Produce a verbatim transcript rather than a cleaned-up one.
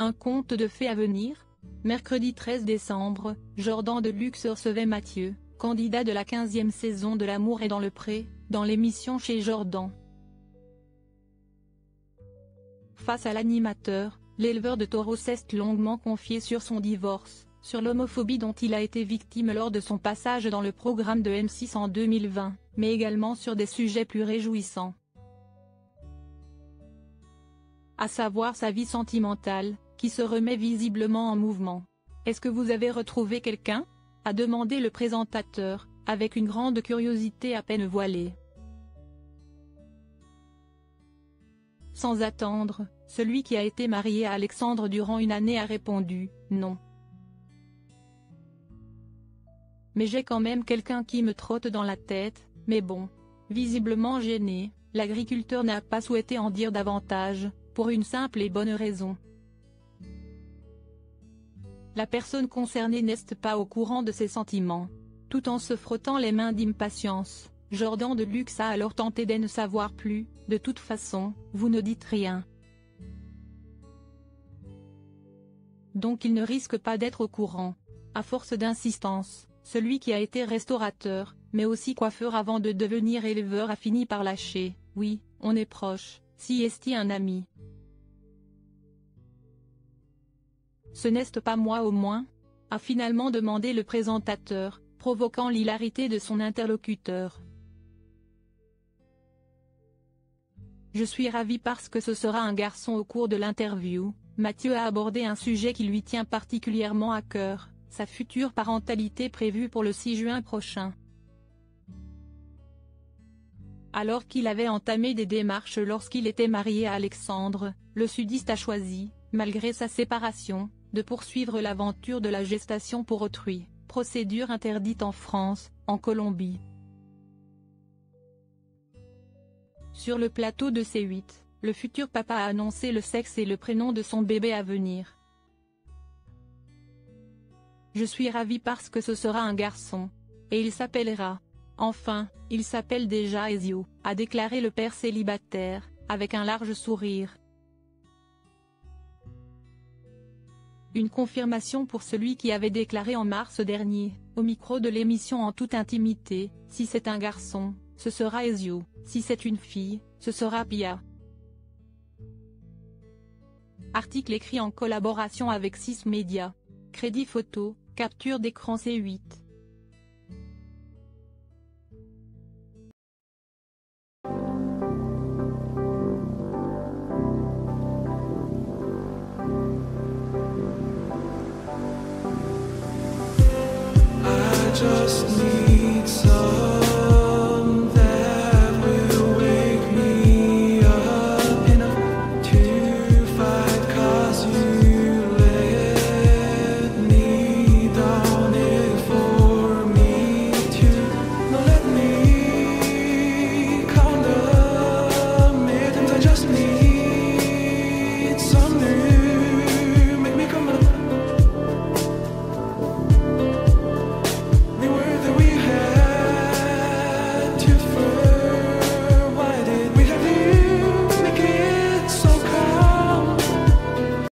Un conte de fées à venir? Mercredi treize décembre, Jordan Deluxe recevait Mathieu, candidat de la quinzième saison de L'amour est dans le pré, dans l'émission Chez Jordan. Face à l'animateur, l'éleveur de taureaux s'est longuement confié sur son divorce, sur l'homophobie dont il a été victime lors de son passage dans le programme de M six en deux mille vingt, mais également sur des sujets plus réjouissants. À savoir sa vie sentimentale, qui se remet visiblement en mouvement. « Est-ce que vous avez retrouvé quelqu'un ?» a demandé le présentateur, avec une grande curiosité à peine voilée. Sans attendre, celui qui a été marié à Alexandre durant une année a répondu « non. Mais j'ai quand même quelqu'un qui me trotte dans la tête, mais bon. » Visiblement gêné, l'agriculteur n'a pas souhaité en dire davantage, pour une simple et bonne raison. La personne concernée n'est pas au courant de ses sentiments. Tout en se frottant les mains d'impatience, Jordan Deluxe a alors tenté de ne savoir plus. « De toute façon, vous ne dites rien. Donc il ne risque pas d'être au courant. » À force d'insistance, celui qui a été restaurateur, mais aussi coiffeur avant de devenir éleveur a fini par lâcher « Oui, on est proche, si est-il un ami. » Ce n'est pas moi au moins? A finalement demandé le présentateur, provoquant l'hilarité de son interlocuteur. Je suis ravi parce que ce sera un garçon. Au cours de l'interview, Mathieu a abordé un sujet qui lui tient particulièrement à cœur, sa future parentalité prévue pour le six juin prochain. Alors qu'il avait entamé des démarches lorsqu'il était marié à Alexandre, le sudiste a choisi, malgré sa séparation, de poursuivre l'aventure de la gestation pour autrui, procédure interdite en France, en Colombie. Sur le plateau de C huit, le futur papa a annoncé le sexe et le prénom de son bébé à venir. Je suis ravi parce que ce sera un garçon. Et il s'appellera. Enfin, il s'appelle déjà Ezio, a déclaré le père célibataire, avec un large sourire. Une confirmation pour celui qui avait déclaré en mars dernier, au micro de l'émission En toute intimité, « Si c'est un garçon, ce sera Ezio, si c'est une fille, ce sera Pia. » Article écrit en collaboration avec six Médias. Crédit photo, capture d'écran C huit. Just need